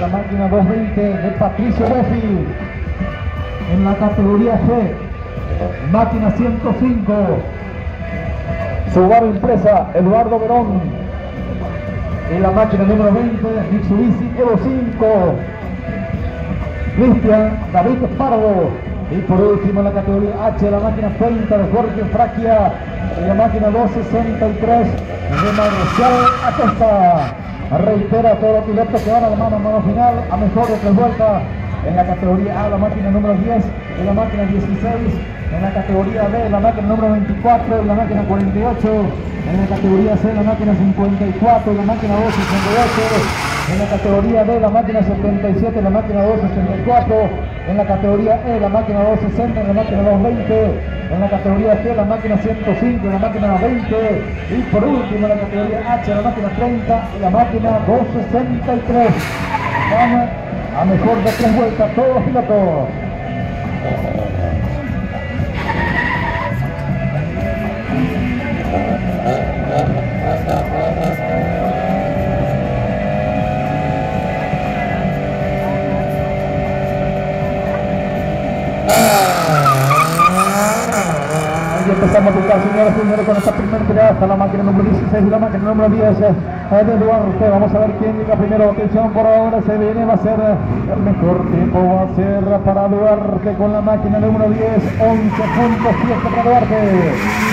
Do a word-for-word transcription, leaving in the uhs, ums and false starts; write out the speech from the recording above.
la máquina doscientos veinte de Patricio Boffi. En la categoría G, máquina ciento cinco, Subaru Impresa, Eduardo Verón. En la máquina número veinte, Mitsubishi Evo cinco, Cristian David Pardo. Y por último en la categoría H, la máquina treinta de Jorge Fraquia. En la máquina doscientos sesenta y tres de Marcial Acosta. Reitera a todos los pilotos que van a la mano a mano final a mejor de tres vueltas. En la categoría A, la máquina número diez, en la máquina dieciséis, en la categoría B, la máquina número veinticuatro, en la máquina cuarenta y ocho, en la categoría C, la máquina cincuenta y cuatro, en la máquina doscientos sesenta y ocho, en la categoría D, la máquina setenta y siete, en la máquina doscientos sesenta y cuatro, en la categoría E, la máquina doscientos sesenta, en la máquina doscientos veinte, en la categoría G, la máquina ciento cinco, en la máquina veinte, y por último en la categoría H, la máquina treinta, en la máquina doscientos sesenta y tres. Vamos a mejor de tres vueltas todos los pilotos. Y empezamos a buscar, señores y señores, con esta primera tirada hasta la máquina número dieciséis y la máquina número diez de Duarte. Vamos a ver quién llega primero. Atención, por ahora se viene, va a ser el mejor tiempo, va a ser para Duarte con la máquina número diez, once punto siete para Duarte.